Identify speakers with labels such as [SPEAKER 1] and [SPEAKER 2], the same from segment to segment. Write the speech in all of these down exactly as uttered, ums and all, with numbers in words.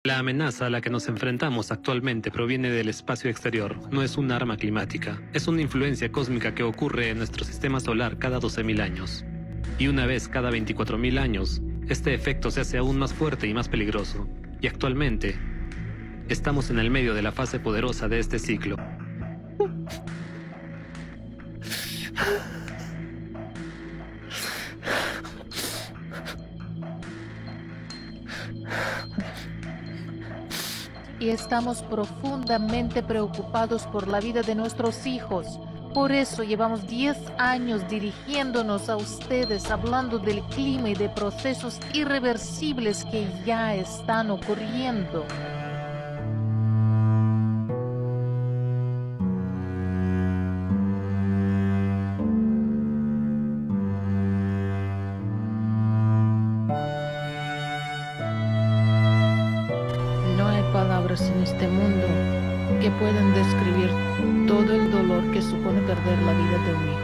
[SPEAKER 1] La amenaza a la que nos enfrentamos actualmente proviene del espacio exterior, no es un arma climática. Es una influencia cósmica que ocurre en nuestro sistema solar cada doce mil años. Y una vez cada veinticuatro mil años, este efecto se hace aún más fuerte y más peligroso. Y actualmente, estamos en el medio de la fase poderosa de este ciclo.
[SPEAKER 2] Y estamos profundamente preocupados por la vida de nuestros hijos. Por eso llevamos diez años dirigiéndonos a ustedes, hablando del clima y de procesos irreversibles que ya están ocurriendo. Palabras en este mundo que pueden describir todo el dolor que supone perder la vida de un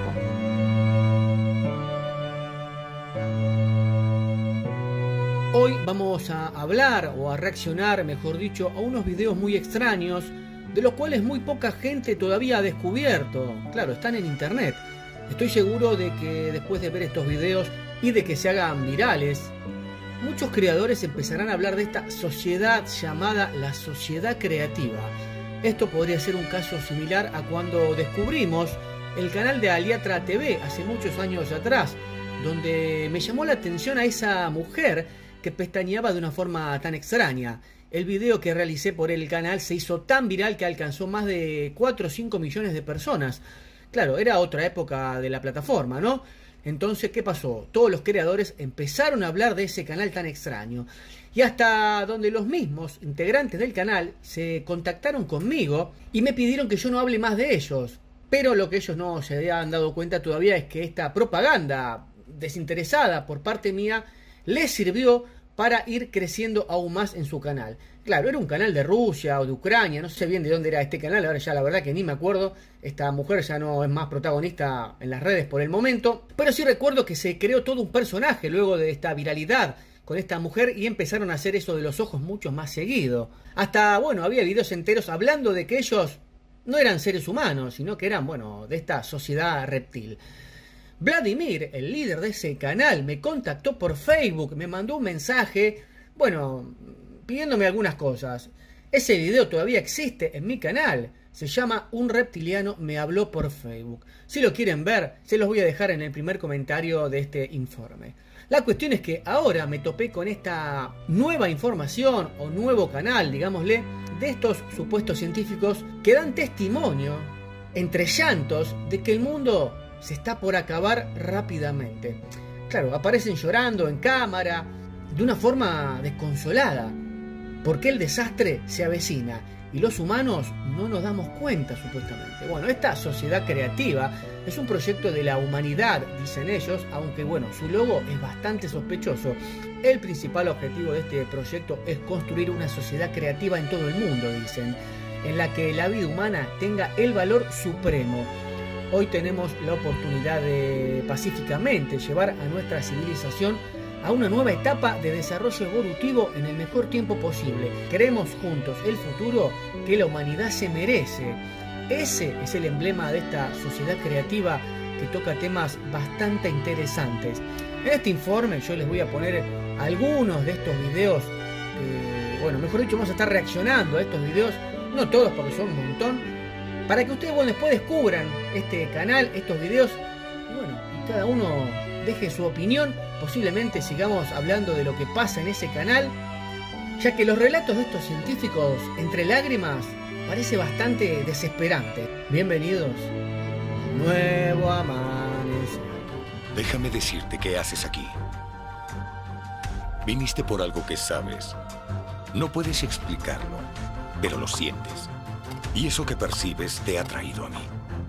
[SPEAKER 3] hijo. Hoy vamos a hablar o a reaccionar, mejor dicho, a unos videos muy extraños de los cuales muy poca gente todavía ha descubierto. Claro, están en internet. Estoy seguro de que después de ver estos videos y de que se hagan virales, muchos creadores empezarán a hablar de esta sociedad llamada la sociedad creativa. Esto podría ser un caso similar a cuando descubrimos el canal de Aliatra T V hace muchos años atrás, donde me llamó la atención a esa mujer que pestañeaba de una forma tan extraña. El video que realicé por el canal se hizo tan viral que alcanzó más de cuatro o cinco millones de personas. Claro, era otra época de la plataforma, ¿no? Entonces, ¿qué pasó? Todos los creadores empezaron a hablar de ese canal tan extraño. Y hasta donde los mismos integrantes del canal se contactaron conmigo y me pidieron que yo no hable más de ellos. Pero lo que ellos no se habían dado cuenta todavía es que esta propaganda desinteresada por parte mía les sirvió para ir creciendo aún más en su canal. Claro, era un canal de Rusia o de Ucrania, no sé bien de dónde era este canal, ahora ya la verdad que ni me acuerdo. Esta mujer ya no es más protagonista en las redes por el momento, pero sí recuerdo que se creó todo un personaje luego de esta viralidad con esta mujer y empezaron a hacer eso de los ojos mucho más seguido. Hasta, bueno, había videos enteros hablando de que ellos no eran seres humanos, sino que eran, bueno, de esta sociedad reptil. Vladimir, el líder de ese canal, me contactó por Facebook, me mandó un mensaje, bueno, pidiéndome algunas cosas. Ese video todavía existe en mi canal, se llama Un reptiliano me habló por Facebook. Si lo quieren ver, se los voy a dejar en el primer comentario de este informe. La cuestión es que ahora me topé con esta nueva información o nuevo canal, digámosle, de estos supuestos científicos que dan testimonio, entre llantos, de que el mundo se está por acabar rápidamente. Claro, aparecen llorando en cámara, de una forma desconsolada, porque el desastre se avecina y los humanos no nos damos cuenta, supuestamente. Bueno, esta sociedad creativa es un proyecto de la humanidad, dicen ellos, aunque bueno, su logo es bastante sospechoso. El principal objetivo de este proyecto es construir una sociedad creativa en todo el mundo, dicen, en la que la vida humana tenga el valor supremo. Hoy tenemos la oportunidad de pacíficamente llevar a nuestra civilización a una nueva etapa de desarrollo evolutivo en el mejor tiempo posible. Queremos juntos el futuro que la humanidad se merece. Ese es el emblema de esta sociedad creativa que toca temas bastante interesantes. En este informe yo les voy a poner algunos de estos videos, que, bueno, mejor dicho, vamos a estar reaccionando a estos videos, no todos porque son un montón, para que ustedes, bueno, después descubran este canal, estos videos, y bueno, y cada uno deje su opinión. Posiblemente sigamos hablando de lo que pasa en ese canal, ya que los relatos de estos científicos, entre lágrimas, parece bastante desesperante. Bienvenidos a Nuevo Amanecer.
[SPEAKER 4] Déjame decirte qué haces aquí. Viniste por algo que sabes. No puedes explicarlo, pero lo sientes. Y eso que percibes te ha traído a mí.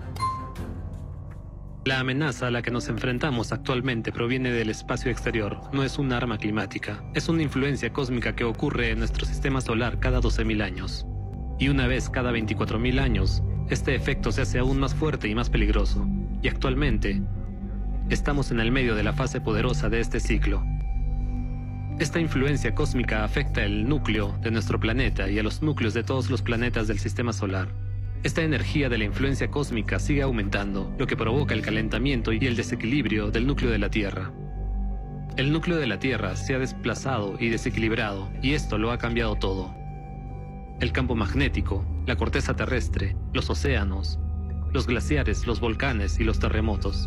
[SPEAKER 1] La amenaza a la que nos enfrentamos actualmente proviene del espacio exterior, no es un arma climática. Es una influencia cósmica que ocurre en nuestro sistema solar cada doce mil años. Y una vez cada veinticuatro mil años, este efecto se hace aún más fuerte y más peligroso. Y actualmente, estamos en el medio de la fase poderosa de este ciclo. Esta influencia cósmica afecta el núcleo de nuestro planeta y a los núcleos de todos los planetas del sistema solar. Esta energía de la influencia cósmica sigue aumentando, lo que provoca el calentamiento y el desequilibrio del núcleo de la Tierra. El núcleo de la Tierra se ha desplazado y desequilibrado, y esto lo ha cambiado todo. El campo magnético, la corteza terrestre, los océanos, los glaciares, los volcanes y los terremotos.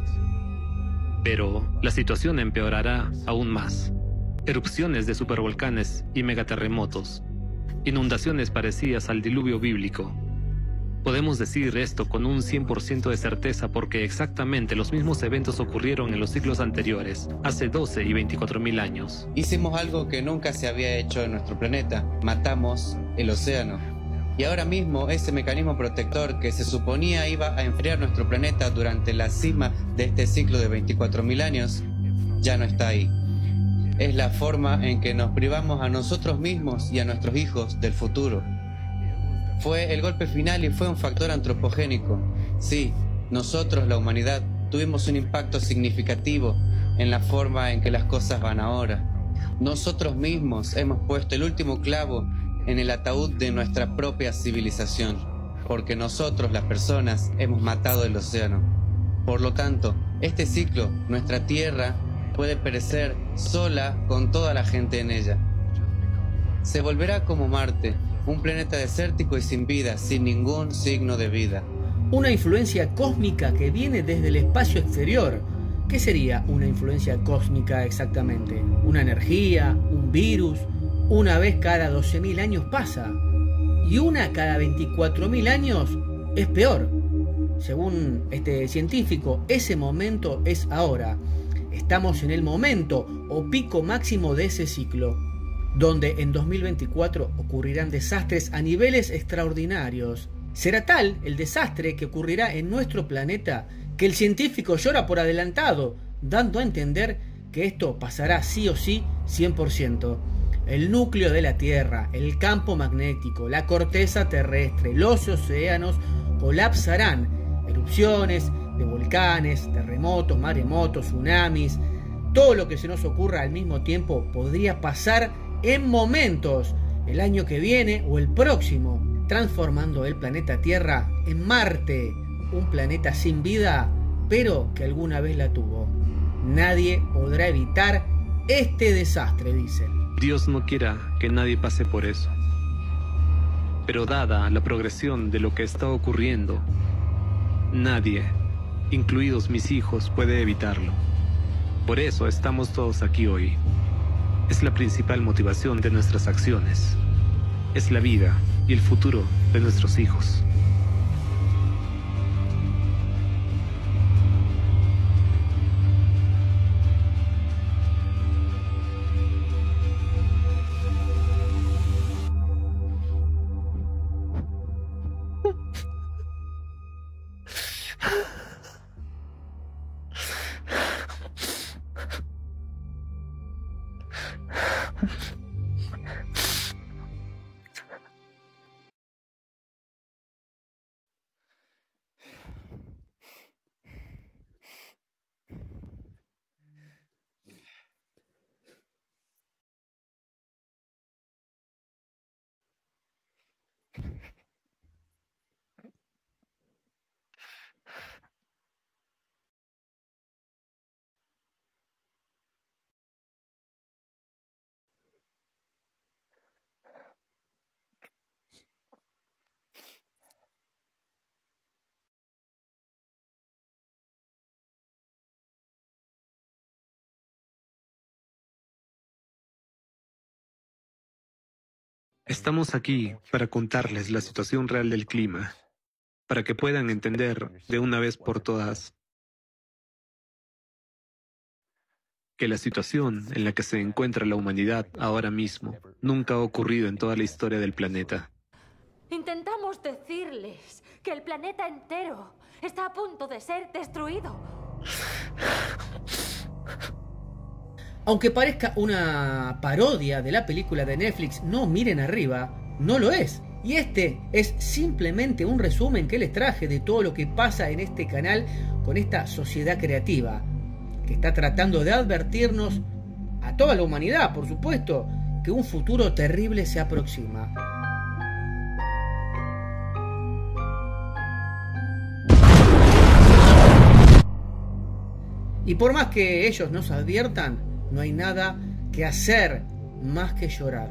[SPEAKER 1] Pero la situación empeorará aún más. Erupciones de supervolcanes y megaterremotos. Inundaciones parecidas al diluvio bíblico. Podemos decir esto con un cien por ciento de certeza porque exactamente los mismos eventos ocurrieron en los siglos anteriores, hace doce y veinticuatro mil años.
[SPEAKER 5] Hicimos algo que nunca se había hecho en nuestro planeta. Matamos el océano. Y ahora mismo ese mecanismo protector que se suponía iba a enfriar nuestro planeta durante la cima de este ciclo de veinticuatro mil años, ya no está ahí. Es la forma en que nos privamos a nosotros mismos y a nuestros hijos del futuro. Fue el golpe final y fue un factor antropogénico. Sí, nosotros, la humanidad, tuvimos un impacto significativo en la forma en que las cosas van ahora. Nosotros mismos hemos puesto el último clavo en el ataúd de nuestra propia civilización, porque nosotros, las personas, hemos matado el océano. Por lo tanto, este ciclo, nuestra Tierra, puede perecer sola con toda la gente en ella. Se volverá como Marte, un planeta desértico y sin vida, sin ningún signo de vida.
[SPEAKER 3] Una influencia cósmica que viene desde el espacio exterior. ¿Qué sería una influencia cósmica exactamente? ¿Una energía? ¿Un virus? Una vez cada doce mil años pasa. Y una cada veinticuatro mil años es peor. Según este científico, ese momento es ahora. Estamos en el momento o pico máximo de ese ciclo, donde en dos mil veinticuatro ocurrirán desastres a niveles extraordinarios. Será tal el desastre que ocurrirá en nuestro planeta que el científico llora por adelantado, dando a entender que esto pasará sí o sí cien por ciento. El núcleo de la Tierra, el campo magnético, la corteza terrestre, los océanos colapsarán. Erupciones de volcanes, terremotos, maremotos, tsunamis, todo lo que se nos ocurra al mismo tiempo podría pasar en momentos, el año que viene o el próximo, transformando el planeta Tierra en Marte, un planeta sin vida, pero que alguna vez la tuvo. Nadie podrá evitar este desastre, dicen.
[SPEAKER 1] Dios no quiera que nadie pase por eso. Pero dada la progresión de lo que está ocurriendo, nadie, incluidos mis hijos, puede evitarlo. Por eso estamos todos aquí hoy. Es la principal motivación de nuestras acciones. Es la vida y el futuro de nuestros hijos. Estamos aquí para contarles la situación real del clima, para que puedan entender de una vez por todas que la situación en la que se encuentra la humanidad ahora mismo nunca ha ocurrido en toda la historia del planeta.
[SPEAKER 6] Intentamos decirles que el planeta entero está a punto de ser destruido.
[SPEAKER 3] Aunque parezca una parodia de la película de Netflix No Miren Arriba, no lo es. Y este es simplemente un resumen que les traje de todo lo que pasa en este canal con esta sociedad creativa, que está tratando de advertirnos a toda la humanidad, por supuesto, que un futuro terrible se aproxima. Y por más que ellos nos adviertan, no hay nada que hacer más que llorar.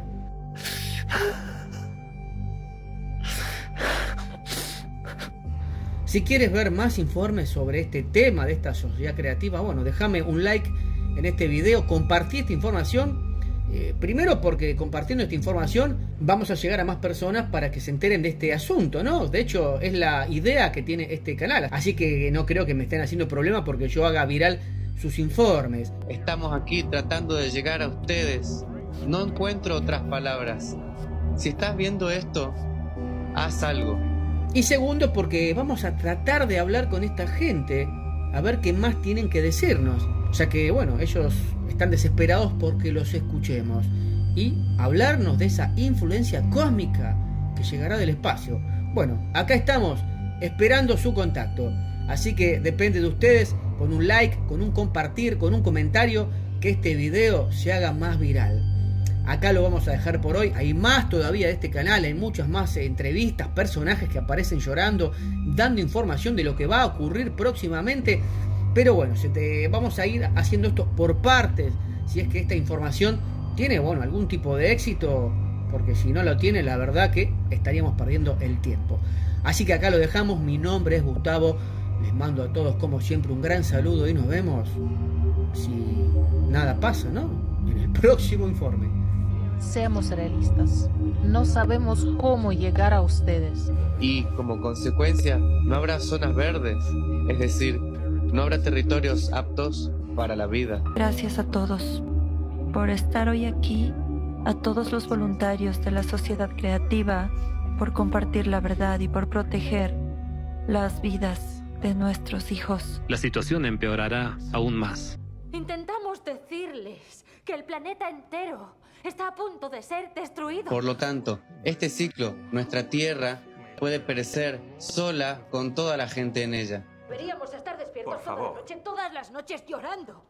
[SPEAKER 3] Si quieres ver más informes sobre este tema de esta sociedad creativa, bueno, déjame un like en este video, compartí esta información. Eh, primero porque compartiendo esta información vamos a llegar a más personas para que se enteren de este asunto, ¿no? De hecho, es la idea que tiene este canal. Así que no creo que me estén haciendo problema porque yo haga viral sus informes.
[SPEAKER 5] Estamos aquí tratando de llegar a ustedes. No encuentro otras palabras. Si estás viendo esto, haz algo.
[SPEAKER 3] Y segundo, porque vamos a tratar de hablar con esta gente, a ver qué más tienen que decirnos, ya que, bueno, ellos están desesperados porque los escuchemos, y hablarnos de esa influencia cósmica que llegará del espacio. Bueno, acá estamos, esperando su contacto, así que depende de ustedes, con un like, con un compartir, con un comentario, que este video se haga más viral. Acá lo vamos a dejar por hoy. Hay más todavía de este canal, hay muchas más entrevistas, personajes que aparecen llorando, dando información de lo que va a ocurrir próximamente. Pero bueno, se te, vamos a ir haciendo esto por partes, si es que esta información tiene, bueno, algún tipo de éxito, porque si no lo tiene, la verdad que estaríamos perdiendo el tiempo. Así que acá lo dejamos, mi nombre es Gustavo, les mando a todos como siempre un gran saludo y nos vemos, si nada pasa, ¿no?, en el próximo informe.
[SPEAKER 2] Seamos realistas, no sabemos cómo llegar a ustedes.
[SPEAKER 5] Y como consecuencia, no habrá zonas verdes, es decir, no habrá territorios aptos para la vida.
[SPEAKER 7] Gracias a todos por estar hoy aquí, a todos los voluntarios de la sociedad creativa, por compartir la verdad y por proteger las vidas de nuestros hijos.
[SPEAKER 1] La situación empeorará aún más.
[SPEAKER 6] Intentamos decirles que el planeta entero está a punto de ser destruido.
[SPEAKER 5] Por lo tanto, este ciclo, nuestra Tierra, puede perecer sola con toda la gente en ella.
[SPEAKER 6] Deberíamos estar despiertos toda la noche, todas las noches llorando.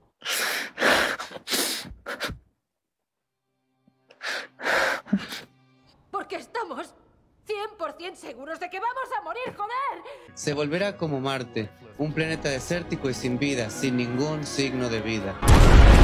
[SPEAKER 6] Porque estamos cien por cien seguros de que vamos a morir, joder.
[SPEAKER 5] Se volverá como Marte, un planeta desértico y sin vida, sin ningún signo de vida.